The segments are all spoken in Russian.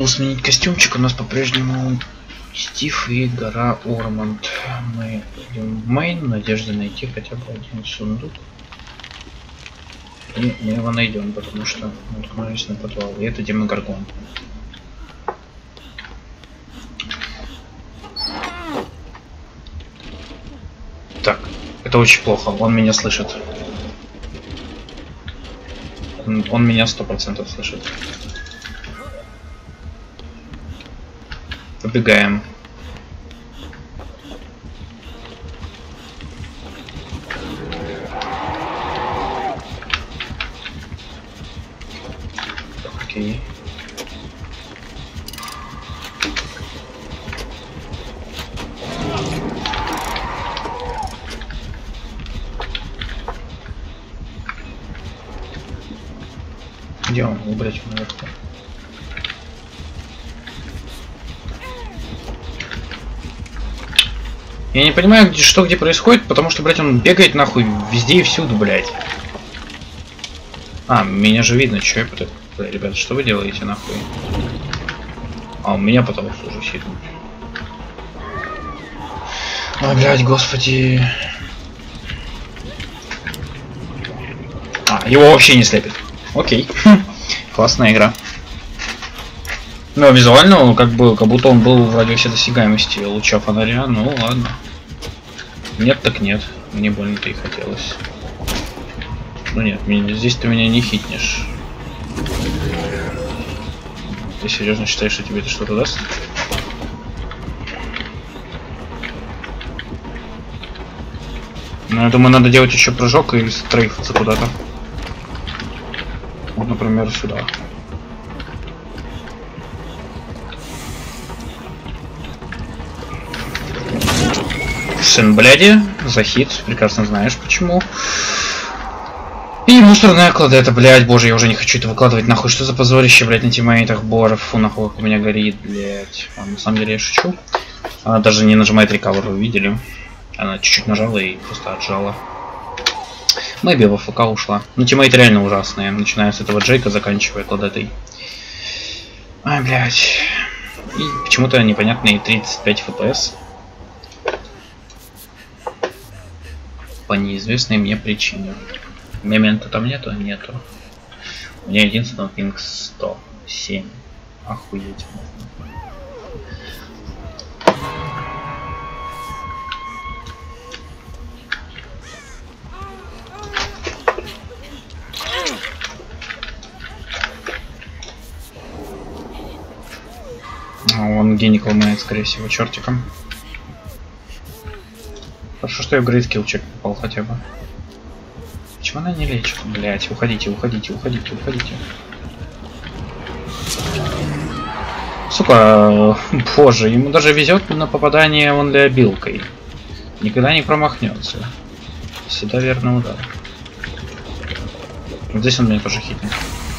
могу сменить костюмчик. У нас по-прежнему Стив и гора Ормонд. Мы идем в мейн в надежде найти хотя бы один сундук. И мы его найдем, потому что мы наткнулись на подвал. И это Демогоргон. Так, это очень плохо. Он меня слышит. Он меня 100% слышит. Побегаем. Окей. Где он? Убрать его наверху. Я не понимаю, что где происходит, потому что, блядь, он бегает нахуй везде и всюду, блядь. А, меня же видно, что я... Ребята, что вы делаете нахуй? А, у меня потолок уже сидит. Ой, блядь, господи. А, его вообще не слепит. Окей. Классная игра. Но визуально он как будто он был в радиусе досягаемости луча фонаря. Ну ладно. Нет так нет. Мне больно-то и хотелось. Ну нет, здесь ты меня не хитнешь. Ты серьезно считаешь, что тебе это что-то даст? Ну, я думаю, надо делать еще прыжок и стрейфаться куда-то. Вот, например, сюда. Сын бляди, захит, прекрасно знаешь почему. И мусорная кладета, блядь, боже, я уже не хочу это выкладывать, нахуй, что за позорище, блядь, на тиммейтах боров, фу, нахуй, как у меня горит, блядь. А, на самом деле я шучу. Она даже не нажимает рекавер, вы видели? Она чуть-чуть нажала и просто отжала. Мэйби в АФК ушла. Ну, тиммейты реально ужасные, начиная с этого Джейка, заканчивая кладетой. Ай, блядь. И почему-то непонятные 35 FPS. По неизвестной мне причине. Момента там нету? Нету. У меня единственный пинг 107. Охуеть можно. Он геник ломает, скорее всего, чертиком. Хорошо, что я в грейдкилл чек попал хотя бы. Почему она не лечит? Блять, уходите, уходите, уходите, уходите. Сука, боже, ему даже везет на попадание он леобилкой. Никогда не промахнется. Всегда верный удар. Вот здесь он меня тоже хитнет.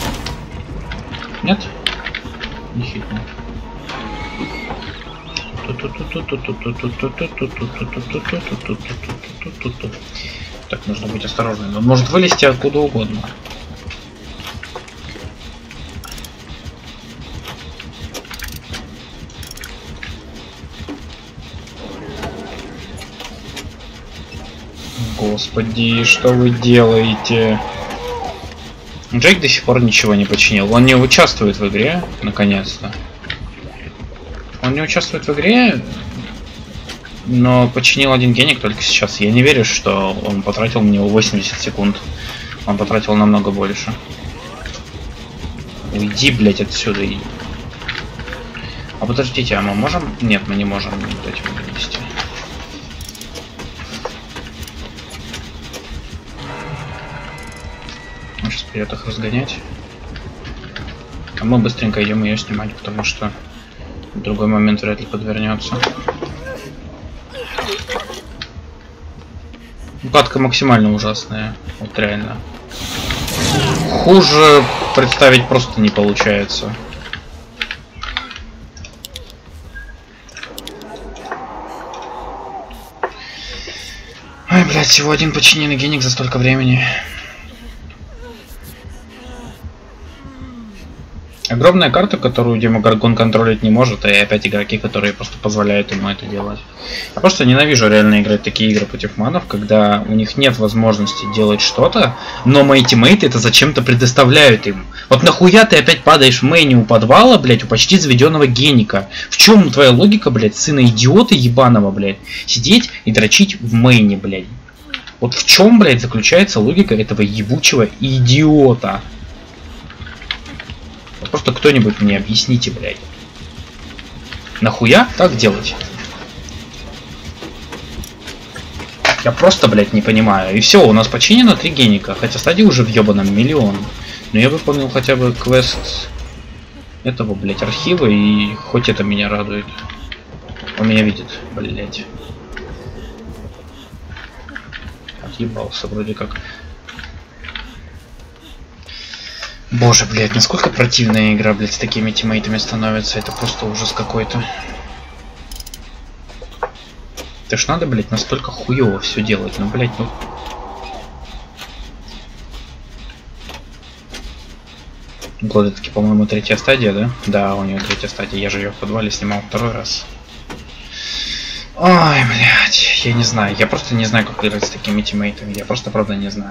Нет? Не хитнет. Так, нужно быть осторожным. Он может вылезти откуда угодно. Господи, что вы делаете? Джейк до сих пор ничего не починил. Он не участвует в игре, наконец-то. Он не участвует в игре, но починил один геник только сейчас. Я не верю, что он потратил на него 80 секунд. Он потратил намного больше. Уйди, блять, отсюда. А подождите, а мы можем? Нет, мы не можем вот этим вынести. Он сейчас придет их разгонять. А мы быстренько идем ее снимать, потому что в другой момент вряд ли подвернется. Упадка максимально ужасная. Вот реально. Хуже представить просто не получается. Ай, блядь, всего один починенный геник за столько времени. Огромная карта, которую Демогоргон контролить не может, и опять игроки, которые просто позволяют ему это делать. Я просто ненавижу реально играть такие игры против манов, когда у них нет возможности делать что-то, но мои тиммейты это зачем-то предоставляют им. Вот нахуя ты опять падаешь в мейне у подвала, блять, у почти заведенного геника? В чем твоя логика, блять, сына идиота ебаного, блять, сидеть и дрочить в мейне, блять? Вот в чем, блять, заключается логика этого ебучего идиота? Просто кто-нибудь мне объясните, блядь. Нахуя так делать? Я просто, блядь, не понимаю. И все, у нас починено 3 геника. Хотя стадий уже в ебаном миллион. Но я выполнил хотя бы квест этого, блядь, архива. И хоть это меня радует. Он меня видит, блядь. Отъебался вроде как. Боже, блядь, насколько противная игра, блядь, с такими тиммейтами становится. Это просто ужас какой-то. Это ж надо, блядь, настолько хуёво все делать. Ну, блядь, ну... Гладетки, по-моему, 3-я стадия, да? Да, у нее 3-я стадия. Я же ее в подвале снимал 2-й раз. Ой, блядь, я не знаю. Я просто не знаю, как играть с такими тиммейтами. Я просто, правда, не знаю.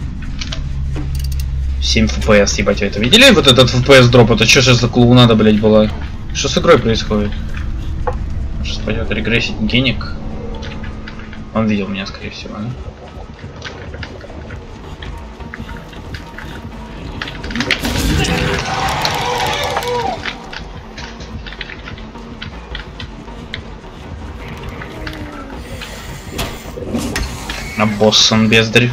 7 FPS, ебать, вы это видели? Вот этот FPS дроп, это что же за клоунада, блядь, была? Что с игрой происходит? Сейчас пойдет регрессить геник. Он видел меня, скорее всего, да? А босс он бездарь.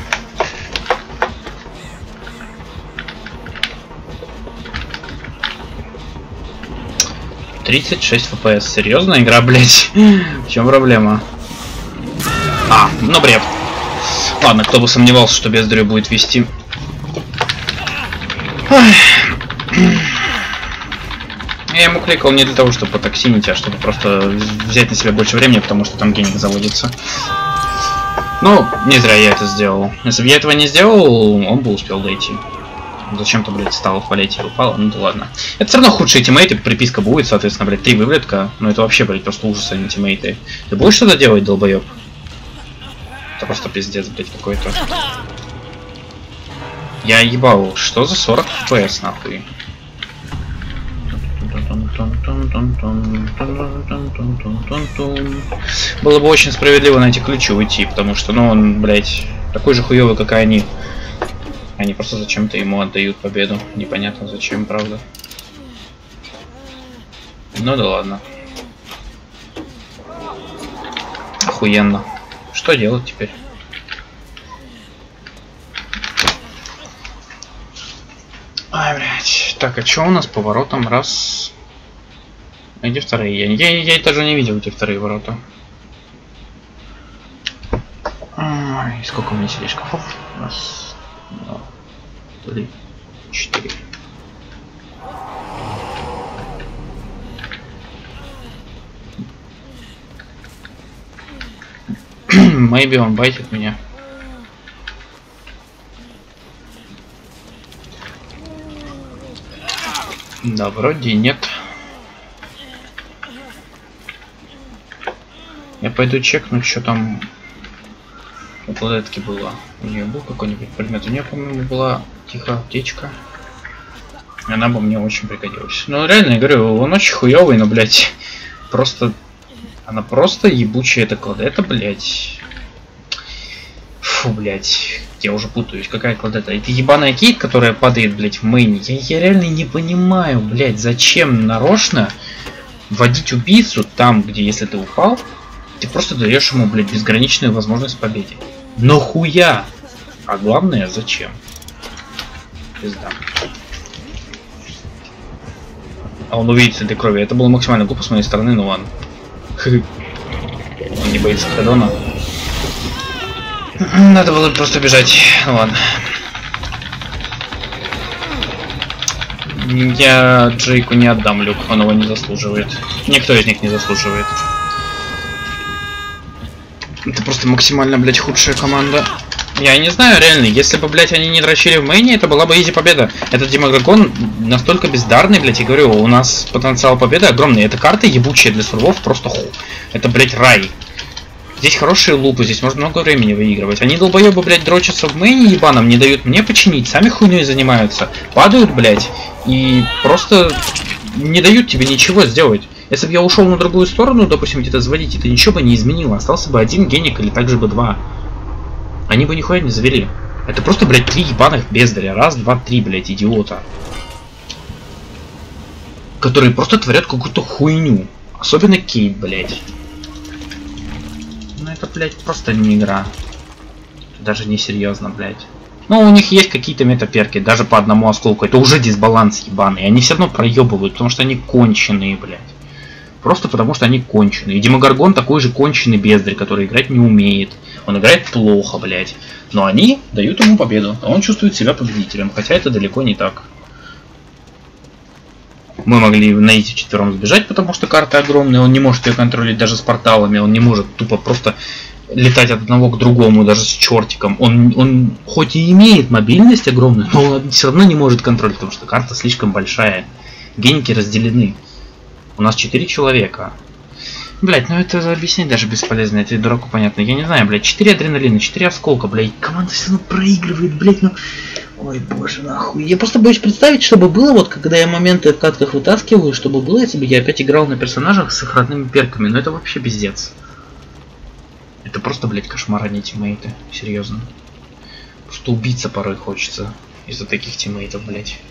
36 FPS. Серьезная игра, блять. В чем проблема? А, ну бред. Ладно, кто бы сомневался, что бездарь будет вести. Я ему кликал не для того, чтобы потоксинить, а чтобы просто взять на себя больше времени, потому что там геник заводится. Ну, не зря я это сделал. Если бы я этого не сделал, он бы успел дойти. Зачем-то, блядь, стал в полете и упал. Ну да ладно. Это все равно худшие тиммейты, приписка будет, соответственно, блядь, 3 вывлетка. Но это вообще, блядь, просто ужас, а не тиммейты. Ты будешь что-то делать, долбоеб? Это просто пиздец, блядь, какой-то. Я ебал, что за 40 FPS, нахуй? Было бы очень справедливо на эти ключи уйти, потому что, ну, он, блядь, такой же хуёвый, как и они. Они просто зачем-то ему отдают победу. Непонятно зачем, правда. Ну да ладно. Охуенно. Что делать теперь? Ай, блядь. Так, а что у нас по воротам? Раз. А где вторые? Я даже не видел, где вторые ворота. Ай, сколько у меня сидит шкафов? Раз. 2, 3, 4. Maybe он байтит меня. Да, вроде нет. Я пойду чекну, что там у планетки было. У нее был какой-нибудь предмет. У нее, по-моему, была тихая аптечка. Она бы мне очень пригодилась. Ну, реально, я говорю, он очень хуёвый, но, блядь, просто... Она просто ебучая эта кладета, блядь. Фу, блядь. Я уже путаюсь. Какая кладета? Это ебаная Кейт, которая падает, блядь, в мейне. Я реально не понимаю, блядь, зачем нарочно вводить убийцу там, где, если ты упал, ты просто даешь ему, блядь, безграничную возможность победы. Но хуя! А главное, зачем? Пизда. А он увидит следы крови. Это было максимально глупо с моей стороны, но ладно. Он не боится Кадона. Надо было просто бежать. Ну ладно. Я Джейку не отдам люк, он его не заслуживает. Никто из них не заслуживает. Это просто максимально, блядь, худшая команда. Я не знаю, реально, если бы, блядь, они не дрочили в мейне, это была бы изи победа. Этот Демогоргон настолько бездарный, блядь, я говорю, у нас потенциал победы огромный. Эта карта ебучая для сурвов просто ху. Это, блядь, рай. Здесь хорошие лупы, здесь можно много времени выигрывать. Они долбоебы, блядь, дрочатся в мейне ебаном, не дают мне починить, сами хуйней занимаются. Падают, блядь, и просто не дают тебе ничего сделать. Если бы я ушел на другую сторону, допустим, где-то заводить, это ничего бы не изменило. Остался бы один геник или также бы два. Они бы нихуя не завели. Это просто, блядь, 3 ебаных бездаря. Раз, два, три, блядь, идиота. Которые просто творят какую-то хуйню. Особенно Кейт, блядь. Ну это, блядь, просто не игра. Даже не серьезно, блядь. Ну, у них есть какие-то метаперки, даже по одному осколку. Это уже дисбаланс ебаный. Они все равно проебывают, потому что они конченые, блядь. Просто потому что они конченые. И Демогоргон такой же конченый бездарь, который играть не умеет. Он играет плохо, блядь. Но они дают ему победу. А он чувствует себя победителем. Хотя это далеко не так. Мы могли на эти четвером сбежать, потому что карта огромная. Он не может ее контролить даже с порталами. Он не может тупо просто летать от одного к другому, даже с чертиком. Он хоть и имеет мобильность огромную, но он все равно не может контролировать, потому что карта слишком большая. Геники разделены. У нас 4 человека. Блять, ну это объяснить даже бесполезно, это дураку понятно. Я не знаю, блять, 4 адреналина, 4 осколка, блять. Команда все равно проигрывает, блять, ну... Ой, боже, нахуй. Я просто боюсь представить, чтобы было, вот, когда я моменты в катках вытаскиваю, чтобы было, если бы я опять играл на персонажах с их родными перками. Но это вообще пиздец. Это просто, блять, кошмар, а не тиммейты. Серьезно. Просто убиться порой хочется из-за таких тиммейтов, блять.